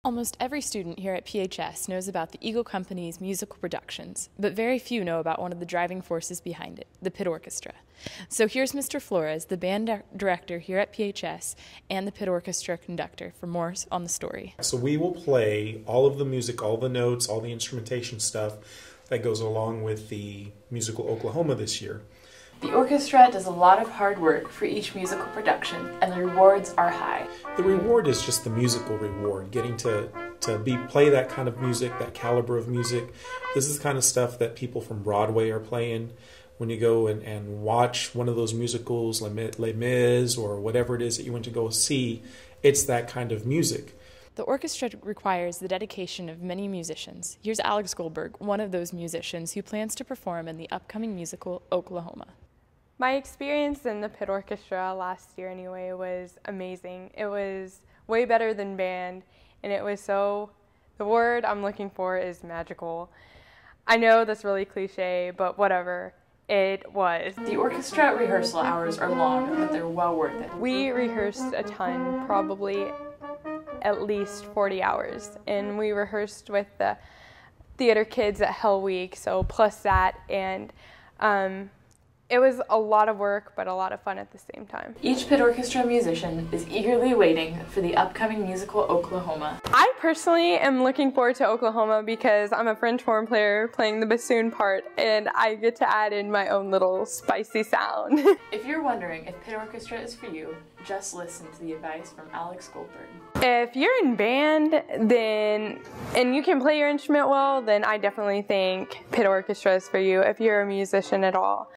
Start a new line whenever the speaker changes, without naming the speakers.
Almost every student here at PHS knows about the Eagle Company's musical productions, but very few know about one of the driving forces behind it, the Pit Orchestra. So here's Mr. Flores, the band director here at PHS, and the Pit Orchestra conductor for more on the story.
So we will play all of the music, all the notes, all the instrumentation stuff that goes along with the musical Oklahoma this year.
The orchestra does a lot of hard work for each musical production, and the rewards are high.
The reward is just the musical reward, getting to play that kind of music, that caliber of music. This is the kind of stuff that people from Broadway are playing. When you go and watch one of those musicals, Les Mis, or whatever it is that you went to go see, it's that kind of music.
The orchestra requires the dedication of many musicians. Here's Alex Goldberg, one of those musicians who plans to perform in the upcoming musical Oklahoma.
My experience in the Pit Orchestra last year anyway was amazing. It was way better than band, and it was the word I'm looking for is magical. I know that's really cliche, but whatever, it was.
The orchestra rehearsal hours are long, but they're well worth it.
We rehearsed a ton, probably at least 40 hours, and we rehearsed with the theater kids at Hell Week, so plus that, and it was a lot of work, but a lot of fun at the same time.
Each Pit Orchestra musician is eagerly waiting for the upcoming musical Oklahoma.
I personally am looking forward to Oklahoma because I'm a French horn player playing the bassoon part, and I get to add in my own little spicy sound.
If you're wondering if Pit Orchestra is for you, just listen to the advice from Alex Goldberg.
If you're in band and you can play your instrument well, then I definitely think Pit Orchestra is for you if you're a musician at all.